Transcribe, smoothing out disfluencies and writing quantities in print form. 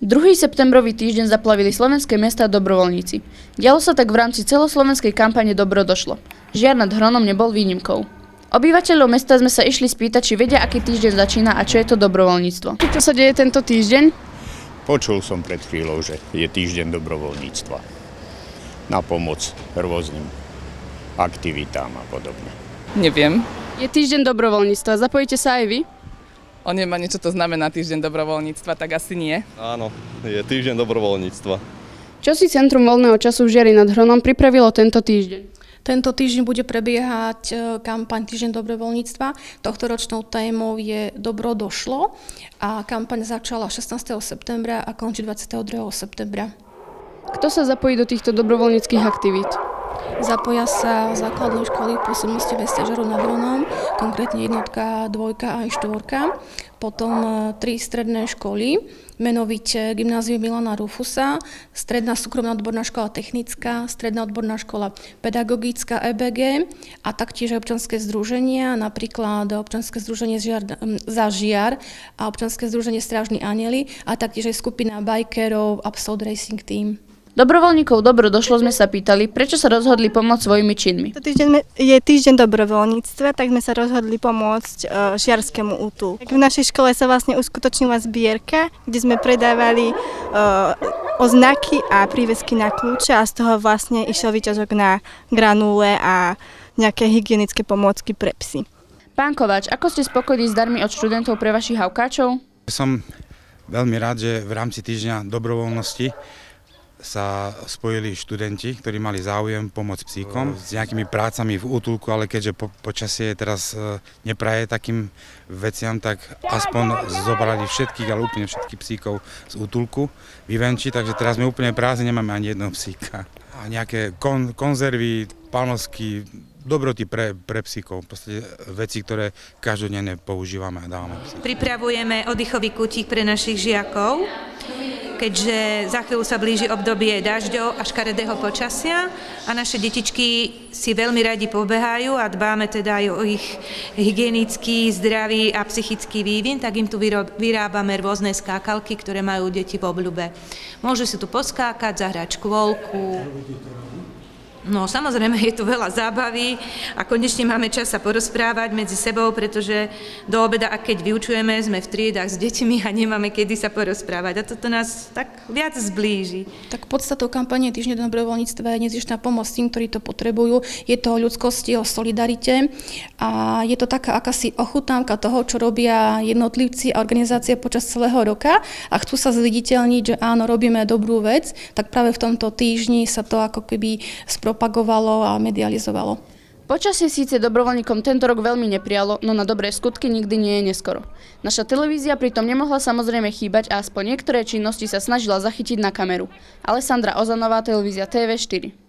2. septembrový týždeň zaplavili slovenské mestá dobrovoľníci. Dialo sa tak v rámci celoslovenskej kampane Dobro došlo. Žiar nad Hronom nebol výnimkou. Obyvateľov mesta sme sa išli spýtať, či vedia, aký týždeň začína a čo je to dobrovoľníctvo. Čo sa deje tento týždeň? Počul som pred chvíľou, že je týždeň dobrovoľníctva na pomoc rôznym aktivitám a podobne. Neviem. Je týždeň dobrovoľníctva, zapojíte sa aj vy? On nemá niečo, to znamená týždeň dobrovoľníctva, tak asi nie. Áno, je týždeň dobrovoľníctva. Čo si Centrum voľného času v Žiari nad Hronom pripravilo tento týždeň? Tento týždeň bude prebiehať kampaň Týždeň dobrovoľníctva. Tohtoročnou témou je Dobro došlo a kampaň začala 16. septembra a končí 22. septembra. Kto sa zapojí do týchto dobrovoľníckych aktivít? Zapoja sa základné školy v pôsobnosti mesta Žiaru nad Hronom, konkrétne jednotka, dvojka a aj štvorka. Potom 3 stredné školy, menovite Gymnázium Milana Rufusa, Stredná súkromná odborná škola technická, Stredná odborná škola pedagogická EBG a taktiež občianske združenia, napríklad občianske združenie Za Žiar a občianske združenie Strážni anjeli a taktiež aj skupina bikerov Absolut Racing Team. Dobrovoľníkov Dobro došlo sme sa pýtali, prečo sa rozhodli pomôcť svojimi činmi. Je týždeň dobrovoľníctva, tak sme sa rozhodli pomôcť žiarskému útulku. V našej škole sa vlastne uskutočnila zbierka, kde sme predávali oznaky a prívesky na kľúče a z toho vlastne išiel výťažok na granule a nejaké hygienické pomôcky pre psy. Pán Kováč, ako ste spokojní s darmi od študentov pre vašich hawkáčov? Som veľmi rád, že v rámci týždňa dobrovoľnosti sa spojili študenti, ktorí mali záujem pomôcť psíkom s nejakými prácami v útulku, ale keďže počasie teraz nepraje takým veciam, tak aspoň zobrali všetkých, ale úplne všetkých psíkov z útulku vyvenčiť, takže teraz sme úplne prázdni, nemáme ani jedného psíka. A nejaké konzervy, panosky, dobroty pre psíkov, v podstate veci, ktoré každodenne používame a dávame psíkom. Pripravujeme oddychový kútik pre našich žiakov, keďže za chvíľu sa blíži obdobie dažďov a škaredého počasia a naše detičky si veľmi radi pobehajú a dbáme teda aj o ich hygienický, zdravý a psychický vývin, tak im tu vyrábame rôzne skákalky, ktoré majú deti v obľúbe. Môžu si tu poskákať, zahrať škôlku. No samozrejme je tu veľa zábavy a konečne máme čas sa porozprávať medzi sebou, pretože do obeda, a keď vyučujeme, sme v triedách s deťmi a nemáme kedy sa porozprávať. A toto nás tak viac zblíži. Tak podstatou kampane Týždeň dobrovoľníctva je nezištná pomoc tým, ktorí to potrebujú. Je to o ľudskosti, o solidarite a je to taká akási ochutnávka toho, čo robia jednotlivci a organizácie počas celého roka a chcú sa zviditeľniť, že áno, robíme dobrú vec, tak práve v tomto týždni sa to ako keby propagovalo a medializovalo. Počasie síce dobrovoľníkom tento rok veľmi neprialo, no na dobré skutky nikdy nie je neskoro. Naša televízia pritom nemohla samozrejme chýbať a aspoň niektoré činnosti sa snažila zachytiť na kameru. Alessandra Ozanová, televízia TV4.